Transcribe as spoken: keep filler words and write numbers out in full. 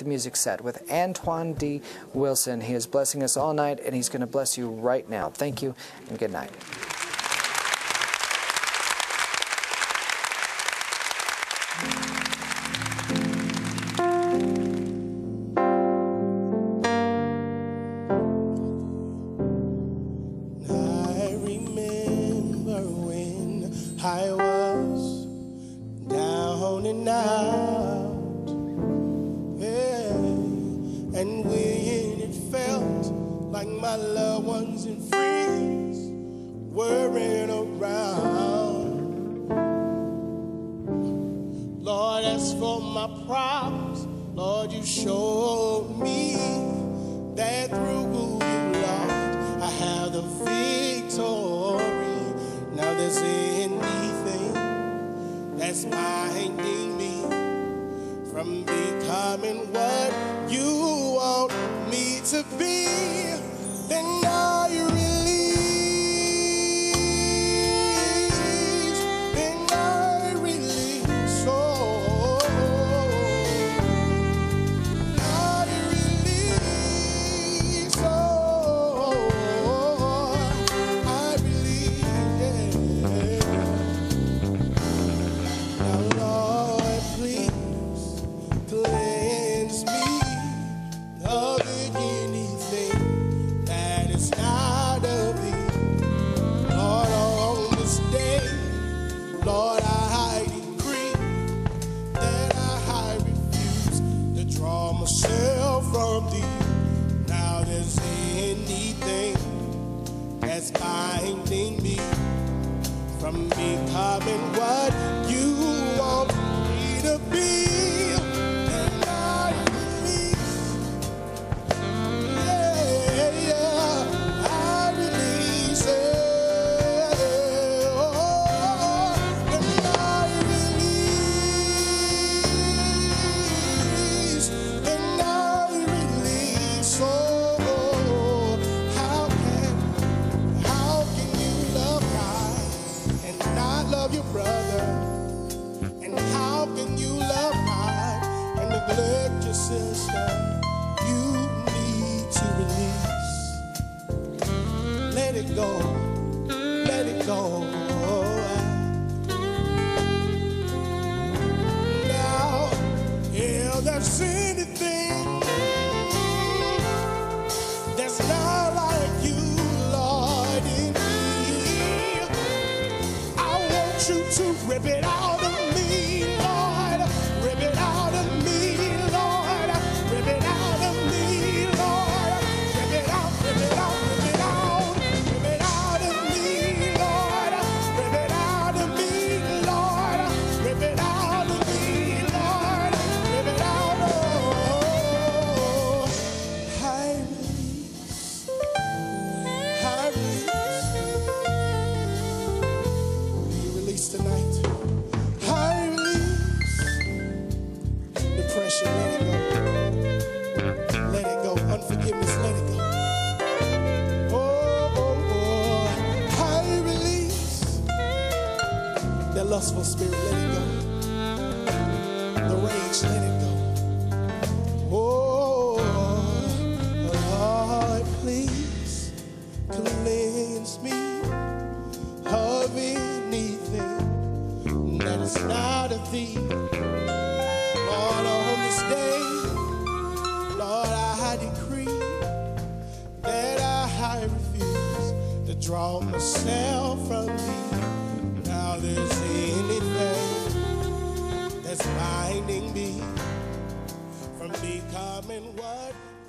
the music set with Antwan D. Wilson. He is blessing us all night, and he's going to bless you right now. Thank you, and good night. I was down and out, yeah. And when it felt like my loved ones and friends weren't around, Lord, as for my problems, Lord, you showed me that through who you loved, I have the victory. Now there's anything that's binding me from becoming what you want me to be, then I release, then I release, oh, I release, oh, I release, yeah. Now, Lord, please cleanse me of anything that is not of thee. Lord, on this day, Lord, I decree that I refuse to draw myself from thee. Now there's anything that's binding me from becoming what you want me to be, and I release, yeah, yeah, I release it, oh, and I release, and I release, oh, how can, how can you love God and not love your brother? And how can you love God and neglect your sister? You need to release. Let it go. Let it go. Now, if there's anything that's not like you, Lord, in me, I want you to rip it out of me, Lord. Rip it out of me, Lord. Rip it out of me, Lord. Rip it out, rip it out, rip it out. Rip it out of me, Lord. Rip it out of me, Lord. Rip it out of me, Lord. Rip it out, oh. I release. I release. Be released tonight. I release depression, let it go. Let it go. Unforgiveness, let it go. Oh, oh, oh. I release that lustful spirit, let it go. The rage, let it go. Oh, Lord, please cleanse me of anything that is not of thee. Lord, on this day, Lord, I decree that I refuse to draw myself from thee. Now there's anything that's binding me from becoming what